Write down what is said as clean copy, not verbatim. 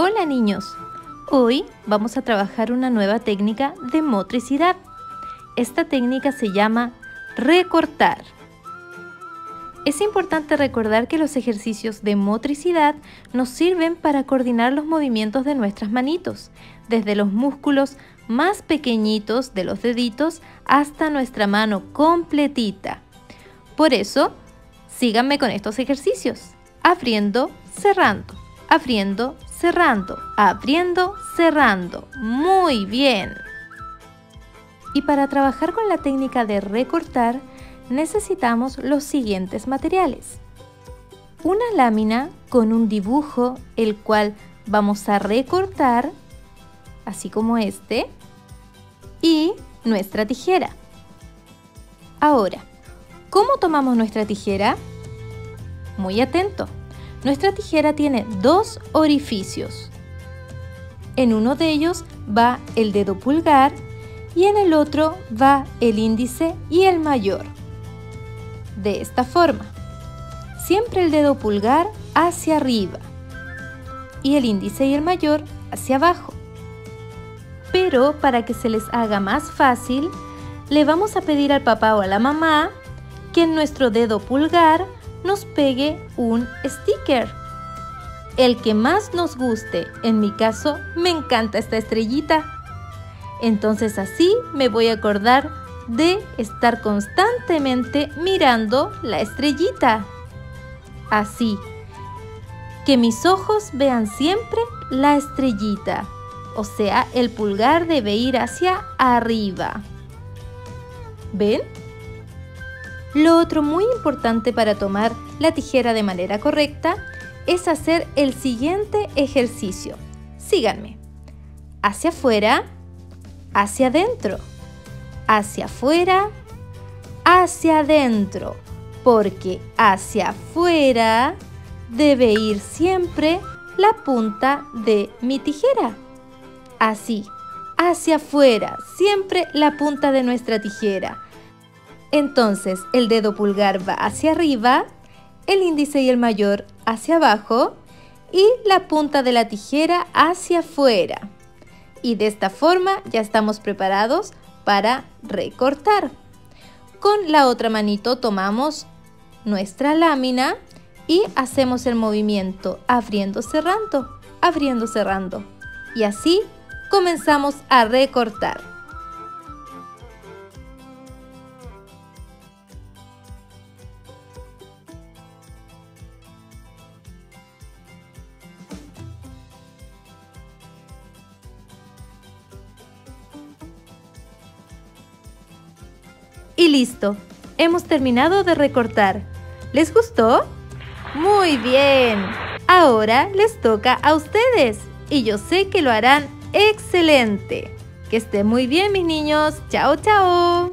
Hola niños, hoy vamos a trabajar una nueva técnica de motricidad. Esta técnica se llama recortar. Es importante recordar que los ejercicios de motricidad nos sirven para coordinar los movimientos de nuestras manitos, desde los músculos más pequeñitos de los deditos hasta nuestra mano completita. Por eso, síganme con estos ejercicios: abriendo, cerrando, abriendo, cerrando, abriendo, cerrando. Muy bien. Y para trabajar con la técnica de recortar, necesitamos los siguientes materiales: una lámina con un dibujo, el cual vamos a recortar, así como este, y nuestra tijera. Ahora, ¿cómo tomamos nuestra tijera? Muy atento. Nuestra tijera tiene dos orificios. En uno de ellos va el dedo pulgar y en el otro va el índice y el mayor. De esta forma, siempre el dedo pulgar hacia arriba y el índice y el mayor hacia abajo. Pero para que se les haga más fácil, le vamos a pedir al papá o a la mamá que en nuestro dedo pulgar nos pegue un sticker, el que más nos guste. En mi caso, me encanta esta estrellita. Entonces así me voy a acordar de estar constantemente mirando la estrellita. Así, que mis ojos vean siempre la estrellita, o sea, el pulgar debe ir hacia arriba. ¿Ven? Lo otro muy importante para tomar la tijera de manera correcta es hacer el siguiente ejercicio. Síganme. Hacia afuera, hacia adentro, hacia afuera, hacia adentro, porque hacia afuera debe ir siempre la punta de mi tijera. Así, hacia afuera, siempre la punta de nuestra tijera. Entonces, el dedo pulgar va hacia arriba, el índice y el mayor hacia abajo y la punta de la tijera hacia afuera. Y de esta forma ya estamos preparados para recortar. Con la otra manito tomamos nuestra lámina y hacemos el movimiento abriendo, cerrando, abriendo, cerrando. Y así comenzamos a recortar. Y listo, hemos terminado de recortar. ¿Les gustó? Muy bien. Ahora les toca a ustedes y yo sé que lo harán excelente. Que estén muy bien, mis niños. Chao, chao.